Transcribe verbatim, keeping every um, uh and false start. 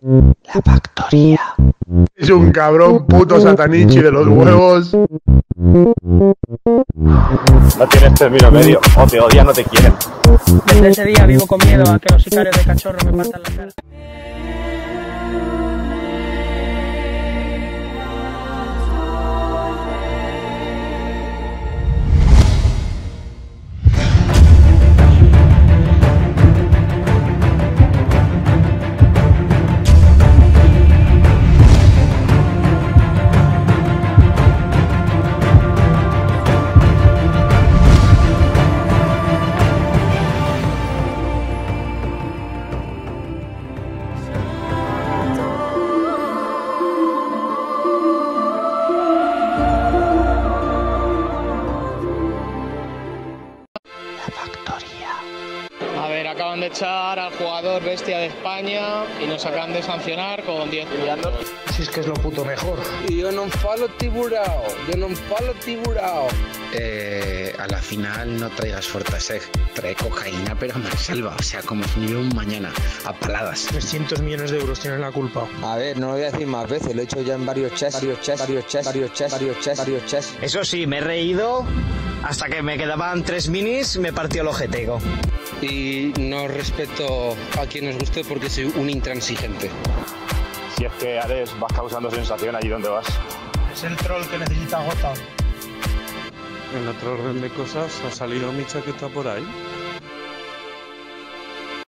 La factoría. Es un cabrón puto satanichi de los huevos. No tienes término medio, o te odian o te quieren. Desde ese día vivo con miedo a que los sicarios de Cachorro me partan la cara. A ver, acaban de echar al jugador bestia de España y nos acaban de sancionar con diez millones. Si es que es lo puto mejor. Y yo no falo tiburao, yo no falo tiburao. Eh, a la final no traigas Fortaseg, trae cocaína pero me salva, o sea, como si no hubiera un mañana, a paladas. trescientos millones de euros tienen la culpa. A ver, no lo voy a decir más veces, lo he hecho ya en varios chats, varios chats, varios chats, varios chats, varios chats, varios chats. Eso sí, me he reído hasta que me quedaban tres minis, me partió el ojetego. Y no respeto a quien os guste porque soy un intransigente. Si es que, Ares, vas causando sensación allí donde vas. Es el troll que necesita gota. En otro orden de cosas, ¿ha salido mi chaqueta por ahí?